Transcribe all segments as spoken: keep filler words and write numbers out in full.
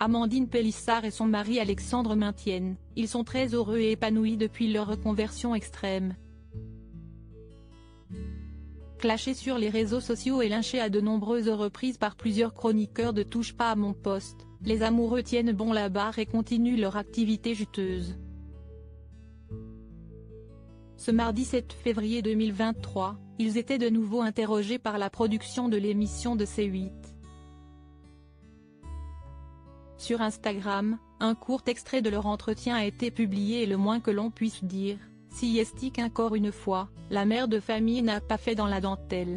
Amandine Pélissard et son mari Alexandre maintiennent, ils sont très heureux et épanouis depuis leur reconversion extrême. Clashés sur les réseaux sociaux et lynchés à de nombreuses reprises par plusieurs chroniqueurs de Touche pas à mon poste, les amoureux tiennent bon la barre et continuent leur activité juteuse. Ce mardi sept février deux mille vingt-trois, ils étaient de nouveau interrogés par la production de l'émission de C huit. Sur Instagram, un court extrait de leur entretien a été publié et le moins que l'on puisse dire, si estique encore une fois, la mère de famille n'a pas fait dans la dentelle.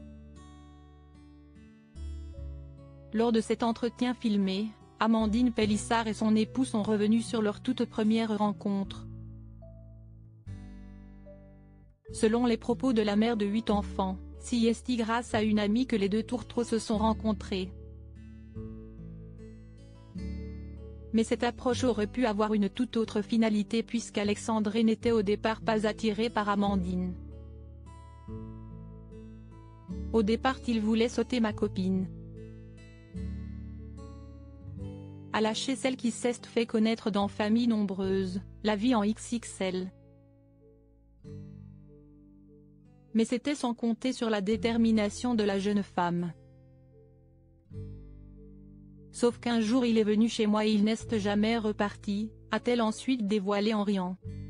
Lors de cet entretien filmé, Amandine Pélissard et son époux sont revenus sur leur toute première rencontre. Selon les propos de la mère de huit enfants, c'est grâce à une amie que les deux tourtereaux se sont rencontrés. Mais cette approche aurait pu avoir une toute autre finalité puisqu'Alexandre n'était au départ pas attiré par Amandine. Au départ il voulait sauter ma copine. A lâcher celle qui s'est fait connaître dans famille nombreuse, la vie en X X L. Mais c'était sans compter sur la détermination de la jeune femme. Sauf qu'un jour il est venu chez moi et il n'est jamais reparti, a-t-elle ensuite dévoilé en riant.